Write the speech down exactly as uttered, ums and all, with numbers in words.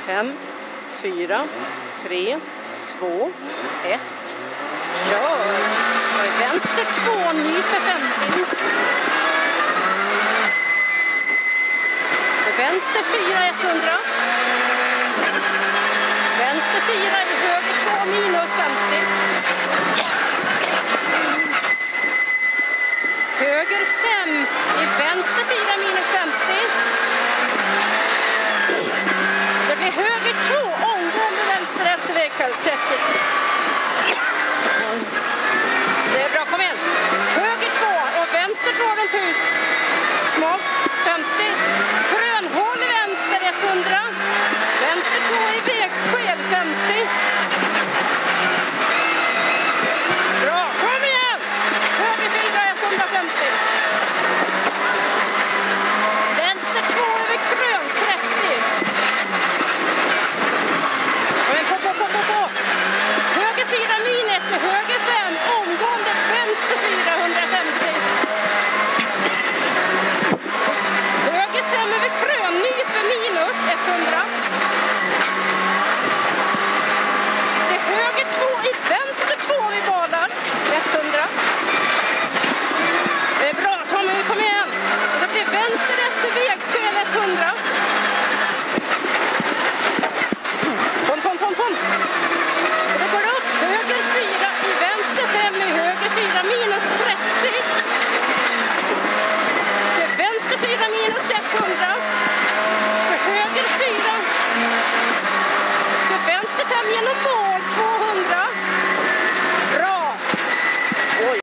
fem, fyra, tre, två, ett. Kör! Och i vänster två, ny för femtio. Och vänster fyra, etthundra. Vänster fyra, i höger två, minus femtio. Höger fem, i vänster fyra, minus femtio. Det blir höger två, omgående vänster ett i vägfält, trettio. Det är bra, kom igen. Höger två och vänster två runt hus. Smalt, femtio. Krönhål i vänster, etthundra. Vänster två i vägskäl, femtio. Bra, kom igen. Höger fyra, etthundrafemtio. Vänster två över krön, trettio. Men på, på, på, på, på. Höger fyra minus, höger fem, omgående vänster fyra, hundrafemtio. Höger fem över krön, ny för minus, etthundra.